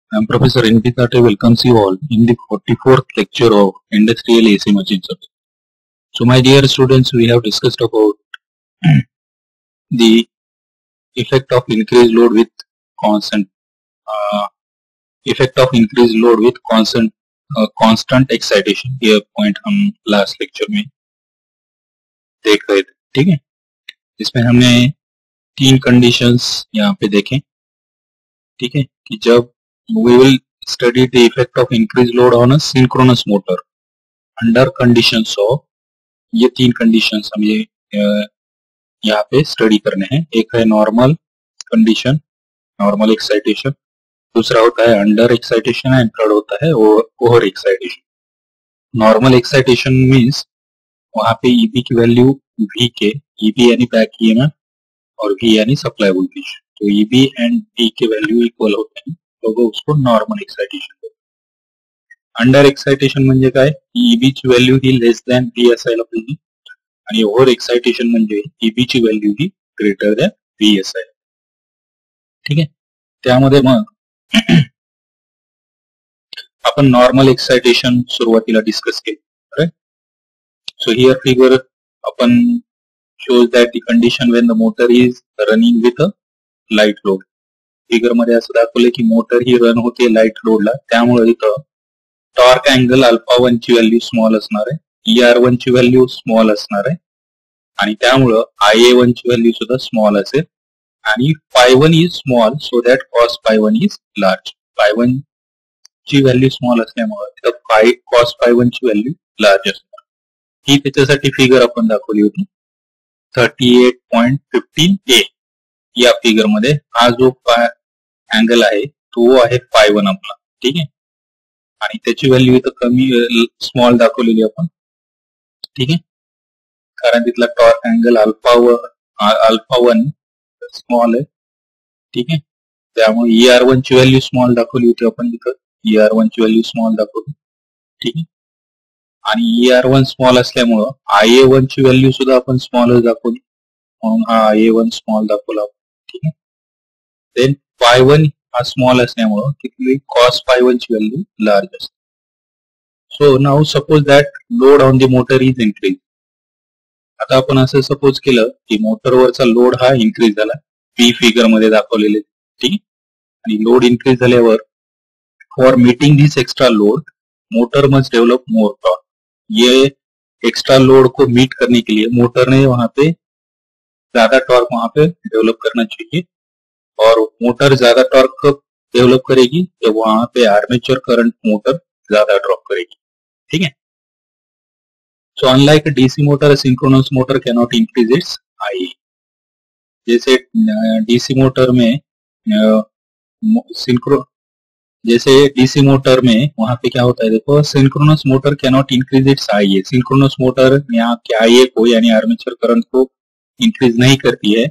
I'm Professor N.P. Thate welcomes you all in the 44th lecture of Industrial AC Machine Subject. So my dear students, we have discussed about the effect of increased load with constant constant excitation. ये point हम last lecture में देख रहे थे, ठीक है. इसमें हमने 3 conditions यहाँ पे देखें, ठीक है, कि जब we will study the effect of increased load on a synchronous motor under conditions of, ये 3 conditions हम ये यहाँ पे स्टडी करने हैं. एक है नॉर्मल कंडीशन, नॉर्मल एक्साइटेशन, दूसरा होता है अंडर एक्साइटेशन एंड थर्ड होता है over excitation. Normal excitation means वहां पे ईबी की वैल्यू वी के, ईबी यानी बैक ईएमएफ और वी यानी सप्लाई वोल्टेज, तो ईबी एंड वी के वैल्यू इक्वल होते हैं, तो वो उसको नॉर्मल एक्साइटेशन बोलते हैं. अंडर एक्साइटेशन म्हणजे काय, ईबी ची व्हॅल्यू ही लेस दॅन वी असायला पाहिजे आणि ओव्हर एक्साइटेशन म्हणजे ईबी ची व्हॅल्यू ही ग्रेटर दॅन वी असायला, ठीक आहे. त्यामध्ये मग आपण नॉर्मल एक्साइटेशन सुरुवातीला डिस्कस केले, राइट. सो हियर फिगर आपण shows that the condition when the motor is running with a light load. Figure मध्ये असं दाखवलंय की मोटर ही रन होते लाईट लोडला, त्यामुळे इथं टॉर्क अँगल अल्फा 1 ची व्हॅल्यू स्मॉल असणार आहे, ER1 ची व्हॅल्यू स्मॉल असणार आहे आणि त्यामुळं IA1 ची व्हॅल्यू सुद्धा स्मॉल असेल आणि phi1 is small so that cos phi1 is large. phi1 ची व्हॅल्यू स्मॉल असल्यामुळे cos phi1 ची व्हॅल्यू लार्ज असणार. ही त्याच्यासाठी फिगर आपण दाखवली होती 38.15a. या फिगर मध्ये हा जो अँगल आहे तो आहे phi1 आपला, ठीक आहे, आणि त्याची व्हॅल्यू इथं कमी स्मॉल दाखवलेली आपण, ठीक आहे, कारण तिथला टॉर्क अँगल अल्फा 1 स्मॉल आहे, ठीक आहे. त्यामुळे ER1 ची व्हॅल्यू स्मॉल दाखवली होती आपण इथं, ER1 ची व्हॅल्यू स्मॉल दाखवली, ठीक आहे, आणि ER1 स्मॉल असल्यामुळं IA1 ची व्हॅल्यू सुद्धा आपण स्मॉलच दाखवली, म्हणून हा IA1 स्मॉल दाखवला, ठीक आहे. देन phi1 हा स्मॉल असल्यामुळं तिथली cos phi1 ची व्हॅल्यू लार्ज असते. So now suppose that load on the motor is increase. आता आपण असं सपोज केलं की मोटरवरचा लोड हा इन्क्रीज झाला, पी फिगर मध्ये दाखवलेले, ठीक आहे, आणि लोड इन्क्रीज झाल्यावर for meeting this extra load motor must develop more torque. ये एक्स्ट्रा लोड को मीट करने के लिए मोटर ने वहां पे ज्यादा टॉर्क वहां पे डेवलप करना चाहिए, और मोटर ज्यादा टॉर्क डेवलप करेगी जब वहां पे आर्मेचर करंट मोटर ज्यादा ड्रॉप करेगी, ठीक है. So unlike DC motor, synchronous motor can not increase its I. जैसे डीसी मोटर में जैसे डीसी मोटर में वहां पे क्या होता है, देखो, synchronous motor can not increase its IA. Synchronous motor यहाँ के आईए को यानी आर्मेचर करंट को इंक्रीज नहीं करती है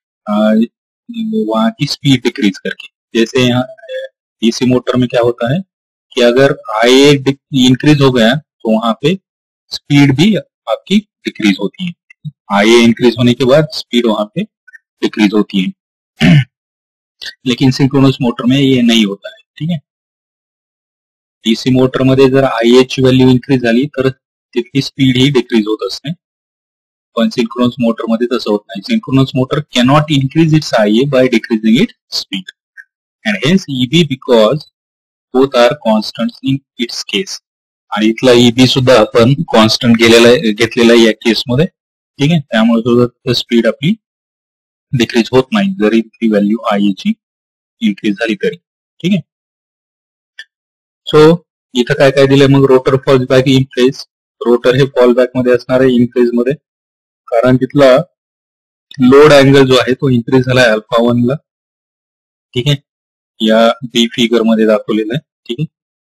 वहां की स्पीड डिक्रीज करके. जैसे यहाँ डीसी मोटर में क्या होता है कि अगर आईए इंक्रीज हो गया तो वहां पे स्पीड भी आपकी डिक्रीज होती है. आईए इंक्रीज होने के बाद स्पीड वहां पे डिक्रीज होती है. लेकिन सिंक्रोनस मोटर में ये नहीं होता है, ठीक है. डीसी मोटर मध्ये जर आईए ची व्हॅल्यू इन्क्रीज झाली तर तिथली स्पीड ही डिक्रीज होत असते, पण सिंक्रोनस मोटर मध्ये तसं होत नाही. Synchronous motor cannot increase its IA by decreasing its speed and hence EB because both are constant in its case. आणि इथला ईबी सुद्धा आपण कॉन्स्टंट घेतलेला या केस मध्ये, ठीक आहे. त्यामुळे सुद्धा स्पीड आपली डिक्रीज होत नाही जरी ती व्हॅल्यू आय ची इन्क्रीज झाली तरी, ठीक आहे. सो इथं काय काय दिलंय मग, rotor falls back in phase. Rotor हे फॉल बॅक मध्ये असणार आहे इन फेज मध्ये, कारण तिथला लोड अँगल जो आहे तो इन्क्रीज झालाय अल्फा 1 ला, ठीक आहे, या बी फिगर मध्ये दाखवलेला आहे, ठीक आहे.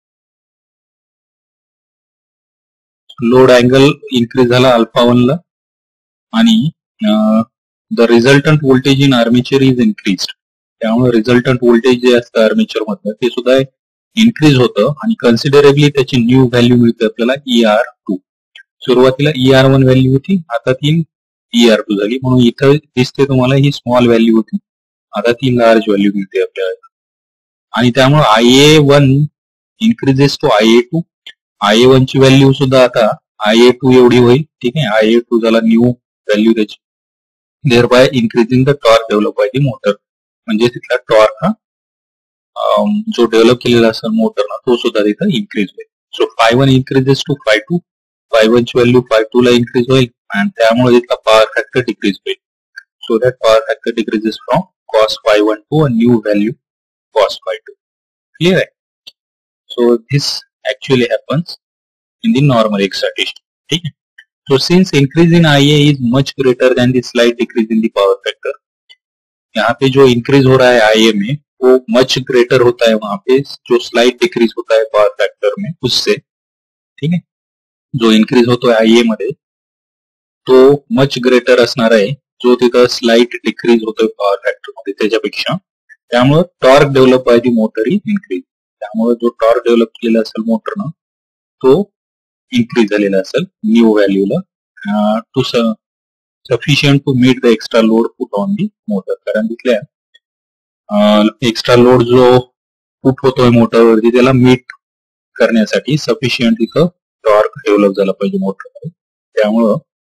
लोड अँगल इन्क्रीज झाला अल्फा 1 ला आणि the resultant voltage in armature is increase. त्यामुळे रिझल्टंट व्होल्टेज जे असतं आर्मेचर मधलं ते सुद्धा इन्क्रीज होतं आणि कन्सिडरेबली त्याची न्यू व्हॅल्यू मिळते आपल्याला ER2. सुरुवातीला ER1 व्हॅल्यू होती, आता ती ER2 झाली, म्हणून इथं दिसते तुम्हाला ही स्मॉल व्हॅल्यू होती, आता ती लार्ज व्हॅल्यू मिळते आपल्याला. आणि त्यामुळे IA1 increases to IA2. IA1 ची व्हॅल्यू सुद्धा आता IA2 एवढी होईल. ठीक आहे, IA2 झाला न्यू व्हॅल्यू त्याची. thereby increasing the torque developed by the motor. म्हणजे तिथला टॉर्क हा जो डेव्हलप केलेला असेल मोटरना तो सुद्धा तिथं इन्क्रीज होईल. सो ∅1 increases to ∅2. ∅1 ची व्हॅल्यू ∅2 ला इन्क्रीज होईल आणि त्यामुळे तिथला पॉवर फॅक्टर डिक्रीज होईल. So that power factor decreases from cos ∅1 to a new value cos ∅2. Clear आहे? So this actually happens in the normal excitation. ठीक है. So since increase in IA is much greater than the slight decrease in the power factor, यहाँ पे जो increase हो रहा है IA में वो मच ग्रेटर होता है वहां पे जो स्लाइट डिक्रीज होता है पावर फैक्टर में उससे. ठीक है, जो इंक्रीज होतो आहे IA मध्ये तो मच ग्रेटर असणार आहे जो तिथं स्लाइट डिक्रीज होतोय पॉवर फॅक्टर मध्ये त्याच्यापेक्षा. त्यामुळे torque develop by the motor is increase. त्यामुळे जो टॉर्क डेव्हलप केलेला असेल मोटरनं तो इन्क्रीज झालेला असेल न्यू व्हॅल्यूला to sufficient to meet the extra load put on the motor. कारण तिथल्या एक्स्ट्रा लोड जो पुट होतोय मोटरवरती त्याला मीट करण्यासाठी सफिशियंट तिथं टॉर्क डेव्हलप झाला पाहिजे मोटरमध्ये. त्यामुळं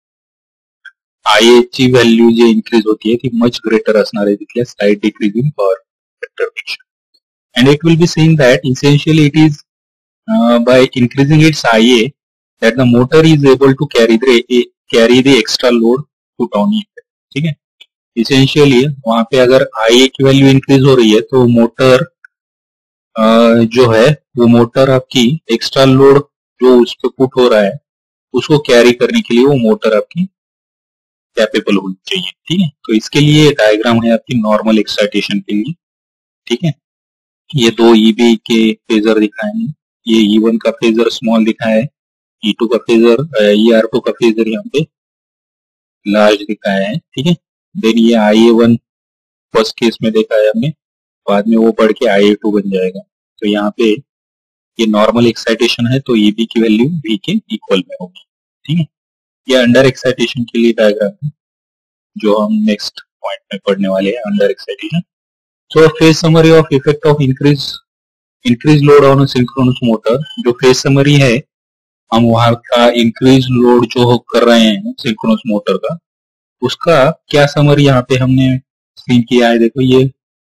IA ची व्हॅल्यू जी इन्क्रीज होतीये ती मच ग्रेटर असणार आहे तिथल्या slight decrease in power factor पेक्षा. And it will be seen that essentially it is by increasing its IA that the motor is able to carry the extra load put on it. ठीक है, essentially वहां पे अगर IA की value increase हो रही है तो मोटर जो है वो मोटर आपकी एक्स्ट्रा लोड जो उस पर पुट हो रहा है उसको कैरी करने के लिए वो मोटर आपकी कैपेबल होनी चाहिए. ठीक है, तो इसके लिए डायग्राम है आपकी नॉर्मल एक्साइटेशन के लिए. ठीक है, ये दो EB के फेजर दिखाए हैं. ये E1 का फेजर स्मॉल दिखा है, E2 का फेजर ER2 का फेजर यहाँ पे लार्ज दिखाया है. ठीक है, देन ये IA1 फर्स्ट केस में देखा है हमने, बाद में वो बढ़ के IA2 बन जाएगा. तो यहाँ पे ये नॉर्मल एक्साइटेशन है तो EB की वैल्यू V के इक्वल में होगी. ठीक है, ये अंडर एक्साइटेशन के लिए डायग्राम है जो हम नेक्स्ट पॉइंट में पढ़ने वाले हैं, under excitation. So phase summary of effect of increase load on synchronous motor. जो फेज समरी है हम वहां का इंक्रीज लोड जो कर रहे हैं सिंक्रोनस मोटर का उसका क्या समरी यहाँ पे हमने स्क्रीन किया है. देखो ये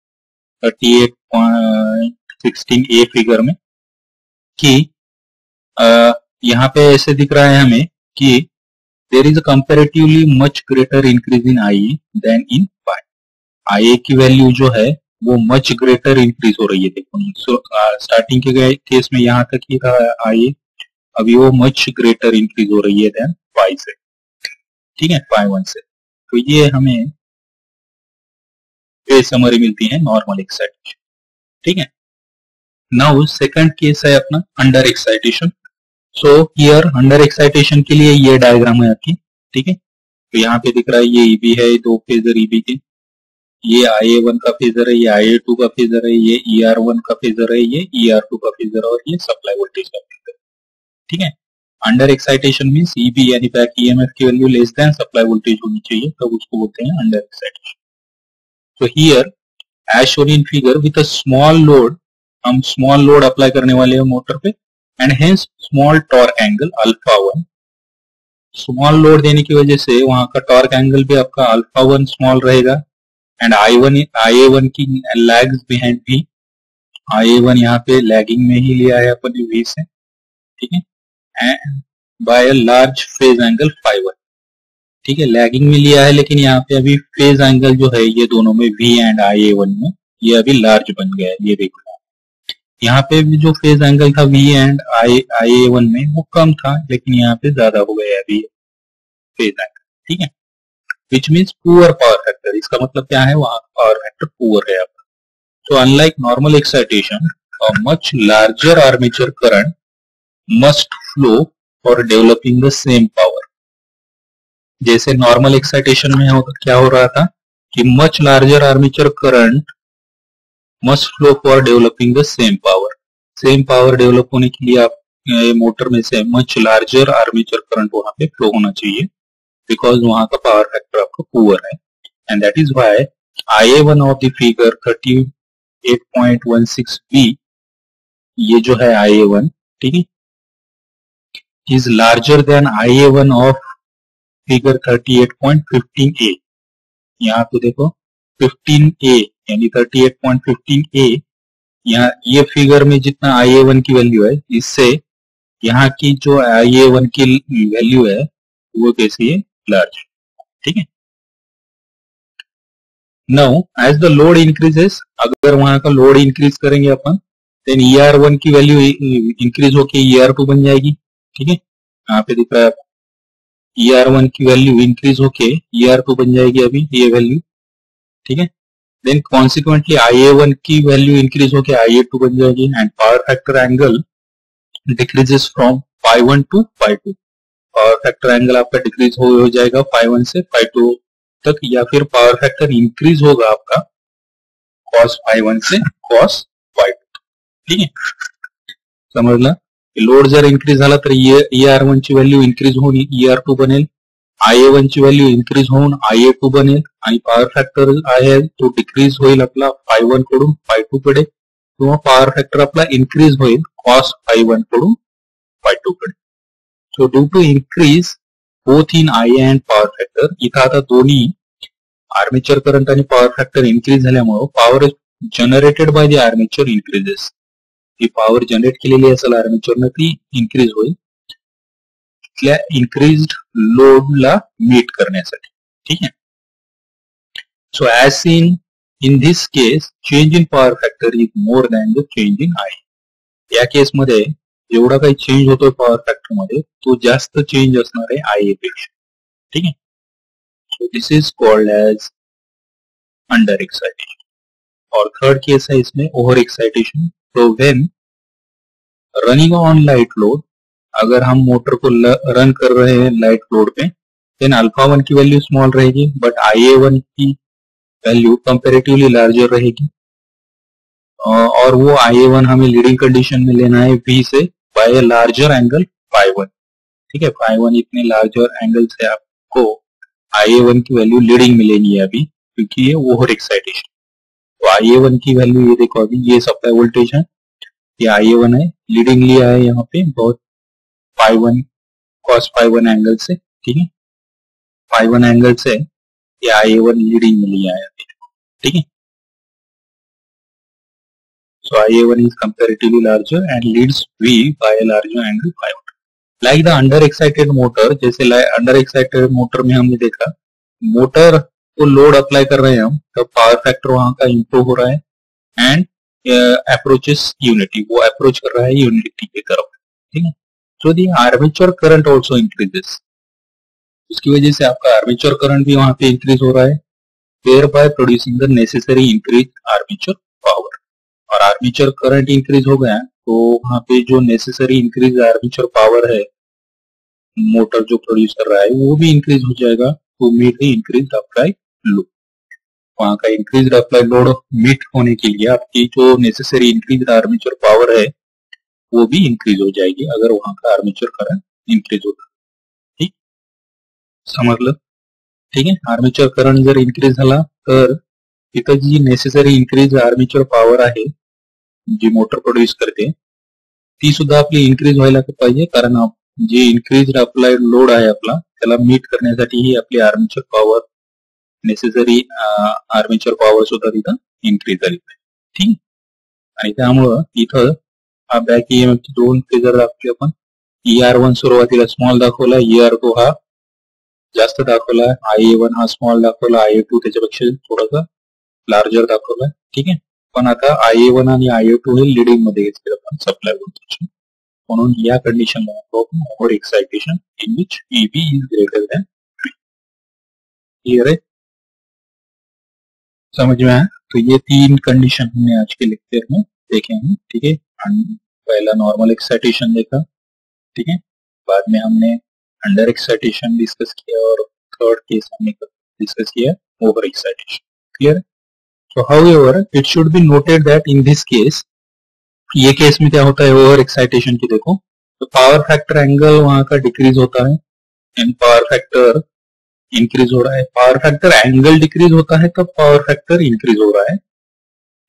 38.16A फिगर में कि यहाँ पे ऐसे दिख रहा है हमें कि there is a comparatively much greater increase in IA than in pi. IA की वैल्यू जो है वो मच ग्रेटर इंक्रीज हो रही है. देखो स्टार्टिंग के केस में यहाँ तक ही था IA, अभी वो मच ग्रेटर इंक्रीज हो रही है देन pi से. ठीक है, ∅1 से. तो ये हमें फेज समरी मिलती है नॉर्मल एक्साइटेशन. ठीक है, नाउ सेकंड केस है अपना under excitation. So here under excitation के लिए ये डायग्राम है आपकी. ठीक है, तो यहाँ पे दिख रहा है ये EB है, दो फेजर EB के, ये IA1 का फेजर है, ये IA2 का फेजर है, ये ER1 का फेजर है, ये ER2 का फेजर और ये सप्लाई वोल्टेज का फेजर. ठीक है, अंडर एक्साइटेशन मींस EB यानी बैक EMF की value less than supply voltage होनी चाहिए तब तो उसको बोलते हैं अंडर एक्साइटेशन. तो here as shown in figure with a small load, हम स्मॉल लोड अप्लाई करने वाले हैं मोटर पे and hence small torque angle α1. Small load देने की वजह से वहां का टॉर्क एंगल भी आपका α1 स्मॉल रहेगा एंड IA1 की लैग्स बिहाइंड V. IA1 यहाँ पे लैगिंग में ही लिया है अपन V से. ठीक है, and by a large phase angle ∅1. ठीक है, लैगिंग में लिया है लेकिन यहाँ पे अभी फेज एंगल जो है ये दोनों में V एंड IA1 में ये अभी लार्ज बन गया है. ये देखो यहाँ पे भी जो फेज एंगल था V एंड IA1 में वो कम था लेकिन यहाँ पे ज्यादा हो गया अभी फेज एंगल. ठीक है, which means poor power factor. इसका मतलब क्या है, वहां पावर फैक्टर पुअर है आपका. So unlike normal excitation, a much larger armature current must flow for developing the same power. जैसे नॉर्मल एक्साइटेशन में क्या हो रहा था कि much larger armature current must flow for developing the same power. Same power develop होने के लिए आप मोटर में से मच लार्जर आर्मेचर करंट वहां पे फ्लो होना चाहिए बिकॉज वहां का पावर फैक्टर आपका पुअर है. And that is why IA1 of the figure 38.16B, ये जो है IA1, ठीक है, is larger than IA1 of figure 38.15A। यहाँ पे देखो 15A यानी 38.15A, यहाँ ये फिगर में जितना IA1 की वैल्यू है, इससे यहाँ की जो IA1 की वैल्यू है वो कैसी है, लार्ज, ठीक है। Now as the load increases, अगर वहां का लोड इंक्रीज करेंगे अपन, देन ER1 की वैल्यू इंक्रीज होके ER2 बन जाएगी, ठीक है। यहाँ पे दिख रहा है ER1 की वैल्यू इंक्रीज होके ER2 बन जाएगी अभी ये वैल्यू, ठीक है। देन कॉन्सिक्वेंटली IA1 की वैल्यू इंक्रीज होके IA2 बन जाएगी and power factor angle decreases from phi1 to phi2। Power factor angle आपका डिक्रीज हो जाएगा phi1 से phi2 तक, या फिर पावर फैक्टर इंक्रीज होगा आपका cos phi1 से cos phi2, ठीक है। समजला, लोड जर इंक्रीज झाला तर ER1 ची व्हॅल्यू इंक्रीज होऊन ER2 बनेल, IA1 ची व्हॅल्यू इंक्रीज होऊन IA2 बनेल, आणि पॉवर फॅक्टर आहे तो डिक्रीज होईल आपला phi1 कडून phi2 कडे, किंवा पॉवर फॅक्टर आपला इंक्रीज होईल cos phi1 कडून phi2 कडे. So due to increase both in IA and power factor, इथं आता दोन्ही आर्मेचर करंट आणि पॉवर फॅक्टर इंक्रीज झाल्यामुळे power generated by the armature increases, ती पॉवर जनरेट केलेली असेल आर्मेचरनं ती इंक्रीज होईल तिथल्या इंक्रीज्ड लोडला मीट करण्यासाठी, ठीक आहे. So as seen in this case change in power factor is more than the change in IA. या केसमध्ये जेवढा काही चेंज होतोय पॉवर फॅक्टर मध्ये तो जास्त चेंज असणार आहे IA पेक्षा, ठीक आहे. So this is called as under excitation. और थर्ड केस है इसमें ओवर एक्साइटेशन. तो when running on light load, अगर हम मोटर को रन कर रहे हैं लाइट लोड पे, देन α1 की वैल्यू स्मॉल रहेगी बट IA1 की वैल्यू कंपेरेटिवली लार्जर रहेगी, और वो IA1 हमें लीडिंग कंडीशन में लेना है V से बाय लार्जर एंगल phi1, ठीक है. phi1 इतने लार्जर एंगल से आपको IA1 की वैल्यू लीडिंग में लेनी है अभी, क्योंकि ये ओवर एक्साइटेशन. तो IA1 की वैल्यू ये देखो, अभी ये सप्लाई वोल्टेज है, ये IA1 है, लीडिंग लिया है यहाँ पे बहुत phi1 cos phi1 एंगल से, ठीक है. phi1 एंगल से ये IA1 लीडिंग में लिया है, ठीक है. So IA1 is comparatively larger and leads V by a larger angle phi1. Like the under excited motor, जैसे under excited motor में हमने देखा मोटर को लोड अप्लाई कर रहे हैं हम, तब पावर फैक्टर वहां का इंप्रूव हो रहा है एंड अप्रोचेस यूनिटी, वो अप्रोच कर रहा है यूनिटी की तरफ, ठीक है. So the armature current also increases, उसकी वजह से आपका आर्मेचर करंट भी वहां पे इंक्रीज हो रहा है, thereby producing the necessary increase armature power. और आर्मेचर करंट इंक्रीज हो गया तो वहां पे जो नेसेसरी इंक्रीज आर्मेचर पावर है मोटर जो प्रोड्यूस कर रहा है वो भी इंक्रीज हो जाएगा to meet the increase apply load. वहां का इंक्रीज अप्लाई लोड मीट होने के लिए आपकी जो नेसेसरी इंक्रीज आर्मेचर पावर है वो भी इंक्रीज हो जाएगी अगर वहां का आर्मेचर करंट इंक्रीज होता, ठीक समजलं, ठीक आहे. आर्मेचर करंट जर इंक्रीज झाला तर तिथं जी नेसेसरी इंक्रीज आर्मेचर पावर आहे जी मोटर प्रोड्यूस करते ती सुद्धा आपली इंक्रीज व्हायला पाहिजे, कारण जे इंक्रीज अप्लाइड लोड आहे आपला त्याला मीट करण्यासाठी ही आपली armature power necessary armature power सुद्धा तिथं इंक्रीज झाली पाहिजे, ठीक. आणि त्यामुळं इथं हा बॅक EMF दोन फिगर दाखवले आपण. ER1 सुरुवातीला स्मॉल दाखवला, ER2 हा जास्त दाखवला, IA1 हा स्मॉल दाखवला, IA2 त्याच्यापेक्षा थोडासा लार्जर दाखवला, ठीक आहे. पण आता IA1 आणि IA2 हे लीडिंग मध्ये घेतले आपण सप्लाय व्होल्टेज, म्हणून या कंडिशनला आपण over excitation in which EB is greater than V. Clear है, समझ में आया. तो ये तीन कंडीशन हमने आज के लेक्चर में देखे हैं, ठीक है. पहला नॉर्मल एक्साइटेशन देखा, ठीक है. बाद में हमने अंडर एक्साइटेशन डिस्कस किया और थर्ड केस हमने डिस्कस किया over excitation. Clear. So however, it should be noted that in this case, ये केस में क्या होता है ओवर एक्साइटेशन की देखो, तो पावर फैक्टर एंगल वहां का डिक्रीज होता है एंड पावर फैक्टर इंक्रीज हो रहा है. पावर फैक्टर एंगल डिक्रीज होता है तब पावर फैक्टर इंक्रीज हो रहा है,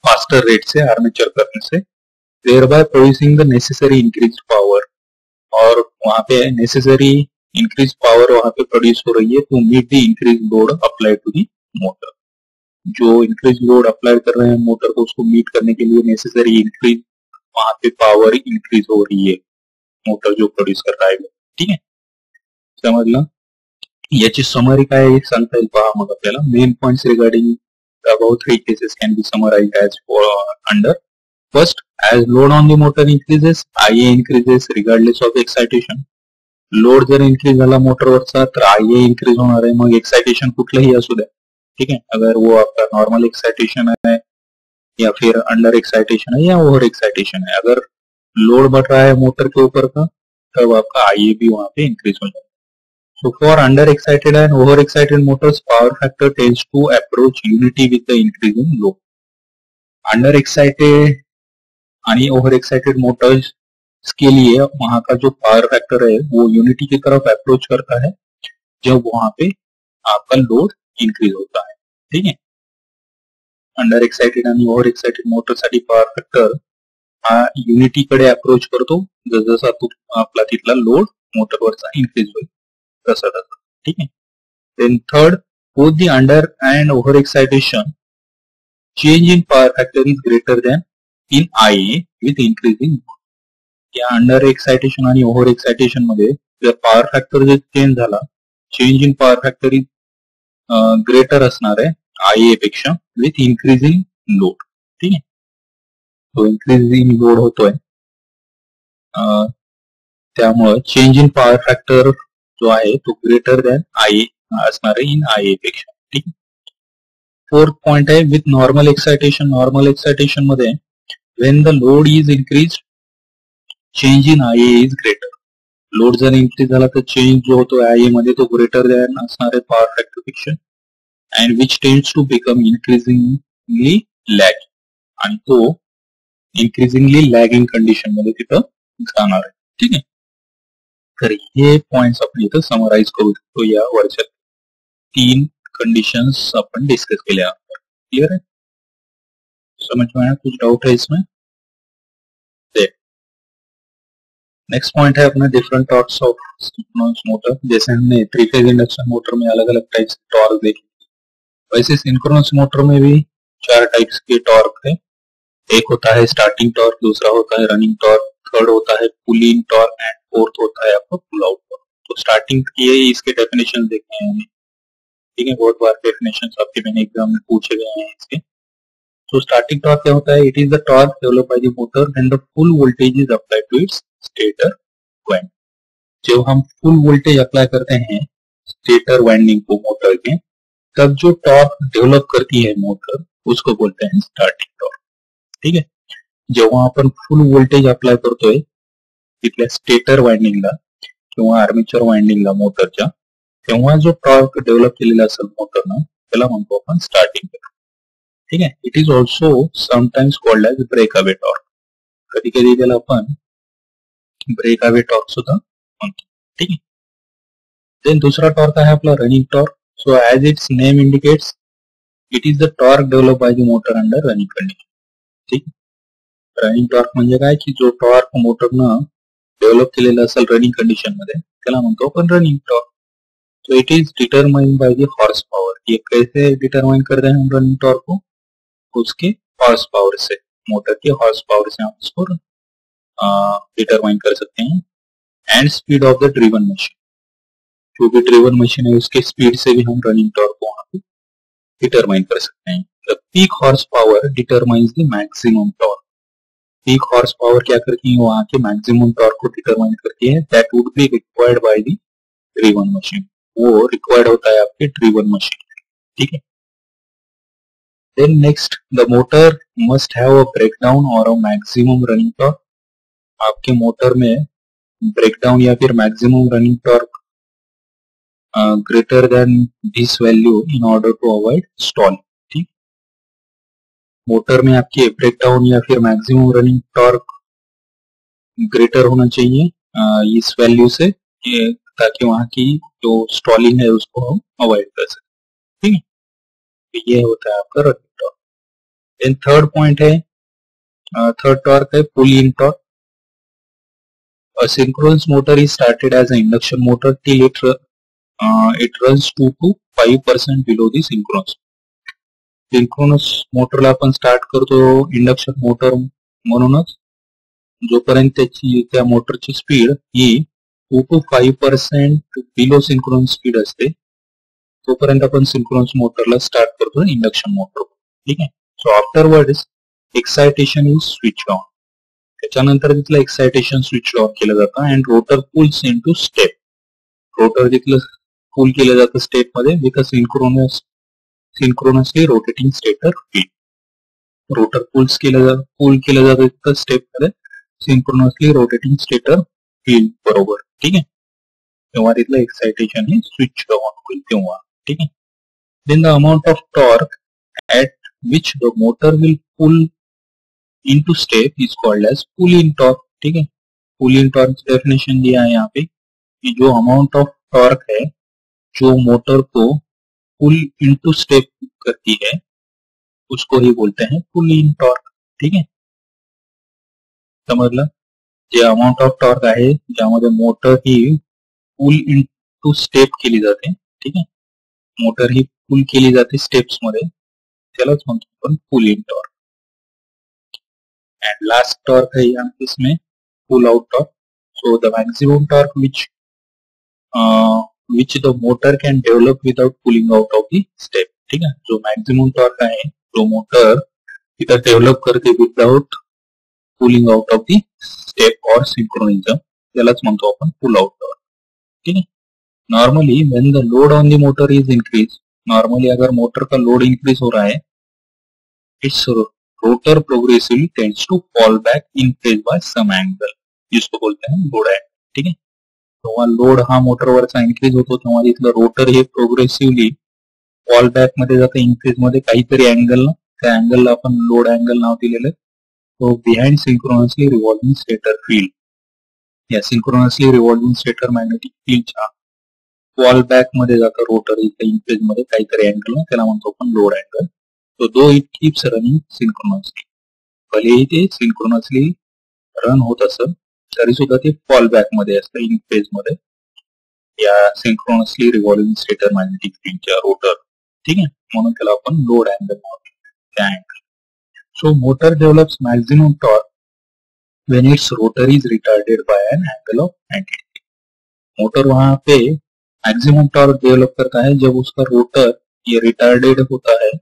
फास्टर रेट से आर्मेचर करने से, thereby producing the necessary increase power, और वहां पे नेसेसरी इंक्रीज पावर वहां पे प्रोड्यूस हो रही है to meet the increase load apply to the motor. जो इंक्रीज लोड अप्लाई कर रहे हैं मोटर को, उसको मीट करने के लिए नेसेसरी इंक्रीज वहां पे पावर इंक्रीज हो रही है मोटर जो प्रोड्यूस कर रहा है, ठीक आहे, समजलं? याची समरी काय आहे सांगता येईल पहा मग आपल्याला. Main points regarding about 3 cases can be summarized as under. First, as load on the motor increases, IA increases regardless of excitation. Load जर इंक्रीज झाला मोटरवरचा तर IA इंक्रीज होणार आहे, मग एक्साइटेशन कुठलंही असू द्या, ठीक है. अगर वो आपका नॉर्मल एक्साइटेशन है या फिर अंडर एक्साइटेशन है या ओवर एक्साइटेशन है, अगर लोड बढ़ रहा है मोटर के ऊपर का तब आपका IA भी वहां पे इंक्रीज हो जाएगा. So for under excited and over excited motors, power factor tends to approach unity with the increasing load. Under excited आणि ओवर एक्साइटेड मोटर्स के लिए वहां का जो पावर फैक्टर है वो यूनिटी की तरफ अप्रोच करता है जब वहां पे आपका लोड इंक्रीज होता है, ठीक है. अंडर एक्साइटेड आणि ओव्हर एक्साइटेड मोटरसाठी पॉवर फॅक्टर हा युनिटीकडे अप्रोच करतो जसजसा आपला तिथला लोड मोटरवरचा इन्क्रीज होईल तसा तसा, ठीक आहे. Then third, both the under and over excitation change in power factor is greater than in IA with increasing. या अंडर एक्साइटेशन आणि ओव्हर एक्साइटेशन मध्ये जर पॉवर फॅक्टर जर चेंज झाला, change in power factor is greater असणार आहे IA पेक्षा with increasing load, ठीक आहे. तो इन्क्रीजिंग लोड होतोय त्यामुळे चेंज इन पॉवर फॅक्टर जो आहे तो ग्रेटर दॅन IA असणार आहे इन IA पेक्षा, ठीक. फोर्थ पॉइंट आहे with normal excitation. Normal excitation मध्ये when the load is increased, change in IA is greater. Load जर इंक्रीज झाला तर चेंज जो होतो IA मध्ये तो ग्रेटर दॅन असणार आहे पॉवर फॅक्टर पेक्षा, and which tends to become increasingly lag, आणि तो इन्क्रीजिंगली लॅगिंग कंडिशन मध्ये तिथं जाणार आहे, ठीक आहे. तर हे पॉइंट्स आपण इथं समराइज करू शकतो या वरच्या 3 कंडिशंस आपण डिस्कस केल्यानंतर. क्लियर है? समझ में आया? कुछ डाउट है इसमें? नेक्स्ट पॉइंट है अपना different torques of synchronous motor. जैसे हमने 3 फेज इंडक्शन मोटर में अलग अलग टाइप्स के टॉर्क देखे, वैसे सिंक्रोनस मोटर में भी 4 टाइप्स के टॉर्क है. एक होता है स्टार्टिंग टॉर्क, दूसरा होता है रनिंग टॉर्क, थर्ड होता है pull in torque and fourth होता है आपका पुल आउट टॉर्क. तो स्टार्टिंग ये इसके डेफिनेशन देखे हैं, ठीक है. बहुत बार डेफिनेशन आपके मैंने एग्जाम में पूछे गए हैं इसके. तो स्टार्टिंग टॉर्क क्या होता है? It is the torque developed by the motor when the full voltage is applied to its stator winding. जब हम फुल वोल्टेज अप्लाई करते हैं स्टेटर वाइंडिंग को मोटर के, तब जो टॉर्क डेवलप करती है मोटर उसको बोलते हैं स्टार्टिंग टॉर्क, ठीक है. जेव्हा आपण फुल वोल्टेज अप्लाय करतोय तिथल्या स्टेटर वाइंडिंगला किंवा आर्मेचर वाइंडिंगला मोटरच्या, तेव्हा जो टॉर्क डेव्हलप केलेला असेल मोटरनं त्याला म्हणतो आपण स्टार्टिंग टॉर्क, ठीक आहे. It is also sometimes called as break away torque. कधी कधी त्याला आपण ब्रेक अवे टॉर्क सुद्धा म्हणतो, ठीक आहे. देन दूसरा टॉर्क आहे आपला running torque. So as its name indicates, it is the torque develop by the motor under running condition, ठीक. रनिंग टॉर्क म्हणजे काय की जो टॉर्क मोटरनं डेव्हलप केलेला असेल रनिंग कंडिशन मध्ये त्याला म्हणतो आपण running torque. So it is determined by the horse power. ये कैसे डिटरमाइन करते हैं हम रनिंग टॉर्क को? उसके हॉर्स पावर से, मोटर के हॉर्स पावर से हम उसको डिटरमाइन कर सकते हैं. And speed of the driven machine, जो भी ड्रिवन मशीन है उसके स्पीड से भी हम रनिंग टॉर्क को वहां पे डिटरमाइन कर सकते हैं. The peak horse power determines the maximum torque. Peak horse power क्या करती है? वहां के मैक्सिमम टॉर्क को डिटरमाइन करती है. That would be required by the driven machine. वो रिक्वायर्ड होता है आपके ड्रिवन मशीन, ठीक है. Then next, the motor must have a breakdown or a maximum running torque. आपके मोटर में ब्रेकडाउन या फिर maximum running torque greater than this value in order to avoid stall, ठीक. मोटर में आपके ब्रेकडाउन या फिर मैक्सिमम रनिंग टॉर्क ग्रेटर होना चाहिए इस वैल्यू से, ताकि वहां की जो स्टॉलिंग है उसको हम अवॉइड कर सकें, ठीक है. ये होता है आपका running torque. Then third point है, थर्ड टॉर्क है pull in torque. A synchronous motor is started as an induction motor till it runs 2 to 5% below the synchronous. Synchronous मोटरला आपण स्टार्ट करतो इंडक्शन मोटर म्हणूनच, जोपर्यंत त्याची त्या मोटरची speed he 2 to 5% below synchronous speed असते तोपर्यंत आपण सिंक्रोनस मोटरला स्टार्ट करतो इंडक्शन मोटर. ठीक आहे. सो afterwards excitation is switch on. त्याच्यानंतर तिथलं एक्सायटेशन स्विच ऑन केलं जातं and rotor pools into step. Rotor तिथलं पुल केलं जातं स्टेप मध्ये with a सिंक्रोनसली rotating stator field. Rotor पुल केलं जातं तिथं स्टेप मध्ये सिंक्रोनसली रोटेटिंग स्टेटर फील्ड बरोबर. ठीक आहे. तेव्हा तिथलं एक्सायटेशन हे स्विच ऑन होईल तेव्हा. ठीक आहे. Then the amount of torque at which the motor will pull into step is called as pull in torque. ठीक है. पुल इन टॉर्क की डेफिनेशन दिया है यहाँ पे कि जो अमाउंट ऑफ टॉर्क है जो मोटर को पुल इनटू स्टेप करती है उसको ही बोलते हैं पुल इन टॉर्क. ठीक है. समजलं. जे अमाउंट ऑफ टॉर्क आहे ज्यामध्ये मोटर ही पुल इनटू स्टेप केली जाते. ठीक आहे. मोटर ही पुल केली जाते स्टेप्स मध्ये, त्यालाच म्हणतो आपण pull in torque. And last torque है यहाँ पे इसमें pull out torque. So the maximum torque which the motor can develop without pulling out of the step. ठीक है. जो maximum torque है जो मोटर इधर डेव्हलप करते without pulling out of the step और सिंक्रोनिझम त्यालाच म्हणतो आपण पुल आउट टॉर्क. ठीक है. Normally when the load on the motor is increase, normally अगर मोटर का लोड इंक्रीज हो रहा है its rotor progressively tends to fall back in phase by some angle, जिसको बोलते हैं लोड एंगल. ठीक है. तेव्हा लोड हा मोटरवरचा इन्क्रीज होतो तेव्हा तिथलं रोटर हे प्रोग्रेसिवली फॉल बॅक मध्ये जातं इन्क्रीज मध्ये काहीतरी अँगल, त्या अँगलला आपण लोड अँगल नाव दिलेलं आहे. तो behind synchronously revolving stator field, या सिंक्रोनसली रिव्हॉल्विंग स्टेटर मॅग्नेटिक फील्डच्या फॉल बॅक मध्ये जातं रोटर इथे इन्क्रीज मध्ये काहीतरी अँगल, त्याला म्हणतो आपण load angle. So though it keeps running synchronously, भलेही ते सिंक्रोनसली रन होत असेल तरी सुद्धा ते फॉल बॅक मध्ये असतं इन फेज मध्ये या सिंक्रोनसली रिव्हॉल्विंग स्टेटर मॅग्नेटिक फील्डच्या रोटर. ठीक आहे. म्हणून त्याला आपण लोड अँगल त्या angle. So motor develops maximum torque when its rotor is retarded by an angle of 90 degree. Motor वहां पे मैक्सिमम टॉर्क डेवलप करता है जब उसका रोटर ये रिटार्डेड होता है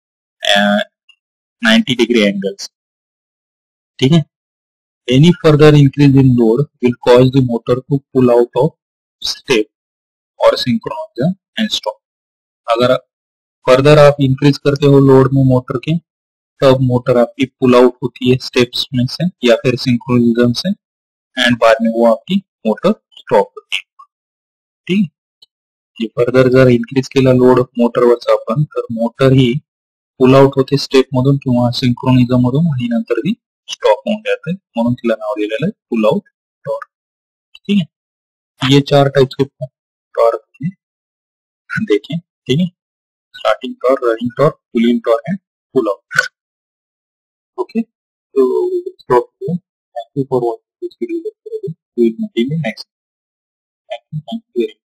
90 डिग्री एंगल्स. ठीक है. Any further increase in load will cause the motor to pull out of step और सिंक्रोनाइजर एंड स्टॉप. अगर फर्दर आप इंक्रीज करते हो लोड में मोटर के तब मोटर आपकी पुल आउट होती है स्टेप्स में से या फिर सिंक्रोनिज्म से एंड बाद में वो आपकी मोटर स्टॉप होती है. ठीक. ये फर्दर जर इंक्रीज केला लोड मोटरवरचा आपण तर मोटर ही पुल आउट होते स्टेप मधून किंवा सिंक्रोनिझम मधून आणि नंतर ती स्टॉप होऊन जाते, म्हणून तिला नाव दिलेलं आहे पुल आउट टॉर्क. ठीक है. ये 4 टाइप्स के टॉर्क देखें. ठीक है. Starting torque, running torque, pull in torque and pull out. Okay. तो स्टॉप को thank you for watching this video. Next. Thank you very much.